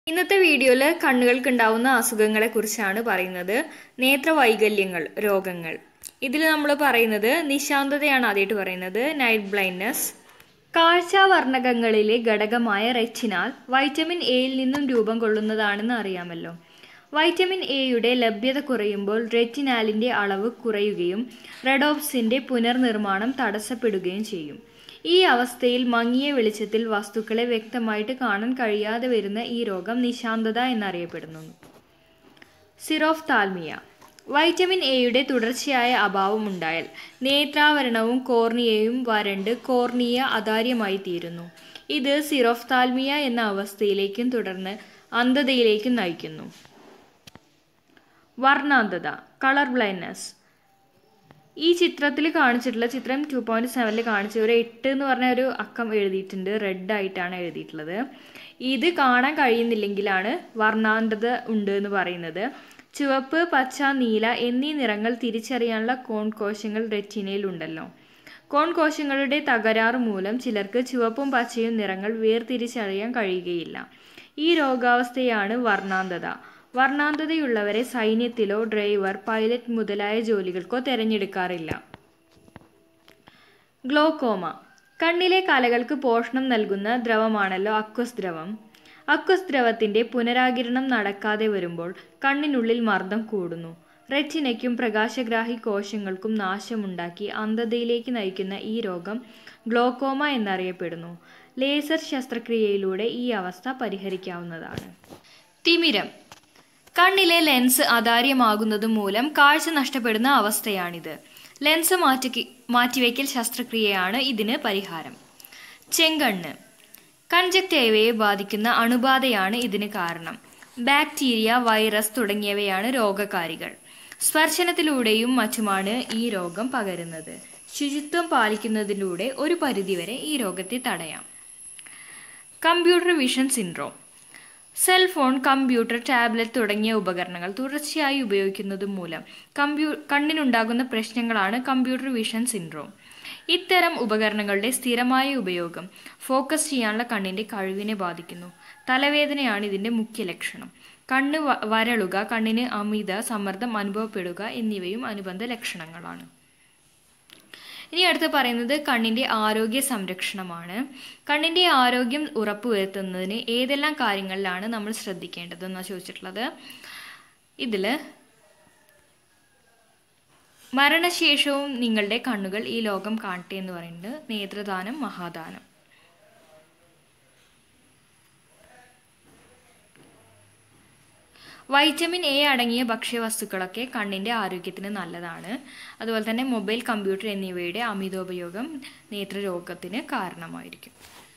ഇന്നത്തെ വീഡിയോയിൽ കണ്ണുകൾക്കുണ്ടാവുന്ന അസുഖങ്ങളെക്കുറിച്ചാണ് പറയുന്നത്. നേത്രവൈകല്യങ്ങൾ, രോഗങ്ങൾ. ഇതിൽ നമ്മൾ പറയുന്നത് നിശാന്തതയാണ് ആദ്യമായിട്ട് പറയുന്നത്. Night blindness. കാഴ്ചാവർണ്ണകങ്ങളിലെ ഘടകമായ റെറ്റിനാൽ വൈറ്റമിൻ എയിൽ നിന്നും രൂപം കൊള്ളുന്നതാണെന്ന് അറിയാമല്ലോ. വൈറ്റമിൻ എയുടെ ലഭ്യത കുറയുമ്പോൾ റെറ്റിനാലിൻ്റെ അളവ് കുറയുകയും റെഡോപ്സിൻ്റെ പുനർനിർമ്മാണം തടസ്സപ്പെടുകയും ചെയ്യും. ഈ അവസ്ഥയിൽ മങ്ങിയ വെളിച്ചത്തിൽ വസ്തുക്കളെ വ്യക്തമായിട്ട് കാണാൻ കഴിയാതെ വരുന്ന ഈ രോഗം നിശാന്തത എന്നറിയപ്പെടുന്നു. സിറോഫ്താൽമിയ. വൈറ്റമിൻ എയുടെ തുടർച്ചയായ അഭാവം ഉണ്ടായാൽ നേത്രാവരണവും കോർണിയയും വരണ്ട് കോർണിയ അതാര്യമായി തീരുന്നു. ഇത് സിറോഫ്താൽമിയ എന്ന അവസ്ഥയിലേക്കും തുടർന്ന് അന്ധതയിലേക്കും നയിക്കുന്നു. വർണ്ണാന്ധത, കളർ ബ്ലൈൻഡ്നെസ്. ഈ ചിത്രത്തിൽ കാണിച്ചിട്ടുള്ള ചിത്രം 2.7 കാണിച്ച ഒരു 8 എന്ന് പറഞ്ഞ ഒരു അക്കം എഴുതിയിട്ടുണ്ട്. റെഡ് ആയിട്ടാണ് എഴുതിയിട്ടുള്ളത്. ഇത് കാണാൻ കഴിയുന്നില്ലെങ്കിലാണ് വർണ്ണാന്ധത ഉണ്ട് എന്ന് പറയുന്നത്. ചുവപ്പ്, പച്ച, നീല എന്നീ നിറങ്ങൾ തിരിച്ചറിയാനുള്ള കോൺകോശങ്ങൾ റെറ്റിനയിൽ ഉണ്ടല്ലോ. കോൺകോശങ്ങളുടെ തകരാറ് മൂലം ചിലർക്ക് ചുവപ്പും പച്ചയും നിറങ്ങൾ വേർതിരിച്ചറിയാൻ കഴിയുകയില്ല. ഈ രോഗാവസ്ഥയാണ് വർണ്ണാന്ധത. വർണ്ണാന്ധതയുള്ളവരെ സൈന്യത്തിലോ ഡ്രൈവർ, പൈലറ്റ് മുതലായ ജോലികൾക്കോ തിരഞ്ഞെടുക്കാറില്ല. ഗ്ലോക്കോമ. കണ്ണിലെ കലകൾക്ക് പോഷണം നൽകുന്ന ദ്രവമാണല്ലോ അക്വസ് ദ്രവം. അക്വസ് ദ്രവത്തിൻ്റെ പുനരാകിരണം നടക്കാതെ വരുമ്പോൾ കണ്ണിനുള്ളിൽ മർദ്ദം കൂടുന്നു. റെറ്റിനയ്ക്കും പ്രകാശഗ്രാഹി കോശങ്ങൾക്കും നാശമുണ്ടാക്കി അന്ധതയിലേക്ക് നയിക്കുന്ന ഈ രോഗം ഗ്ലോക്കോമ എന്നറിയപ്പെടുന്നു. ലേസർ ശസ്ത്രക്രിയയിലൂടെ ഈ അവസ്ഥ പരിഹരിക്കാവുന്നതാണ്. തിമിരം. കണ്ണിലെ ലെൻസ് അതാര്യമാകുന്നത് മൂലം കാഴ്ച നഷ്ടപ്പെടുന്ന അവസ്ഥയാണിത്. ലെൻസ് മാറ്റിവയ്ക്കൽ ശസ്ത്രക്രിയയാണ് ഇതിന് പരിഹാരം. ചെങ്കണ്ണ്. കൺജക്റ്റൈവയെ ബാധിക്കുന്ന അണുബാധയാണ് ഇതിന് കാരണം. ബാക്ടീരിയ, വൈറസ് തുടങ്ങിയവയാണ് രോഗകാരികൾ. സ്പർശനത്തിലൂടെയും മറ്റുമാണ് ഈ രോഗം പകരുന്നത്. ശുചിത്വം പാലിക്കുന്നതിലൂടെ ഒരു പരിധിവരെ ഈ രോഗത്തെ തടയാം. Computer vision syndrome. Cellphone, computer, tablet തുടങ്ങിയ ഉപകരണങ്ങൾ തുടർച്ചയായി ഉപയോഗിക്കുന്നത് മൂലം കണ്ണിനുണ്ടാകുന്ന പ്രശ്നങ്ങളാണ് കമ്പ്യൂട്ടർ വിഷൻ സിൻഡ്രോം. ഇത്തരം ഉപകരണങ്ങളുടെ സ്ഥിരമായ ഉപയോഗം ഫോക്കസ് ചെയ്യാനുള്ള കണ്ണിൻ്റെ കഴിവിനെ ബാധിക്കുന്നു. തലവേദനയാണ് ഇതിൻ്റെ മുഖ്യ ലക്ഷണം. കണ്ണ് വരളുക, കണ്ണിന് അമിത സമ്മർദ്ദം അനുഭവപ്പെടുക എന്നിവയും അനുബന്ധ ലക്ഷണങ്ങളാണ്. ഇനി അടുത്ത് പറയുന്നത് കണ്ണിൻ്റെ ആരോഗ്യ സംരക്ഷണമാണ്. കണ്ണിൻ്റെ ആരോഗ്യം ഉറപ്പുവരുത്തുന്നതിന് ഏതെല്ലാം കാര്യങ്ങളിലാണ് നമ്മൾ ശ്രദ്ധിക്കേണ്ടതെന്നാണ് ചോദിച്ചിട്ടുള്ളത്. ഇതിൽ മരണശേഷവും നിങ്ങളുടെ കണ്ണുകൾ ഈ ലോകം കാണട്ടെ എന്ന് പറയുന്നത് നേത്രദാനം, മഹാദാനം. വൈറ്റമിൻ എ അടങ്ങിയ ഭക്ഷ്യവസ്തുക്കളൊക്കെ കണ്ണിൻ്റെ ആരോഗ്യത്തിന് നല്ലതാണ്. അതുപോലെ തന്നെ മൊബൈൽ, കമ്പ്യൂട്ടർ എന്നിവയുടെ അമിതോപയോഗം നേത്രരോഗത്തിന് കാരണമായിരിക്കും.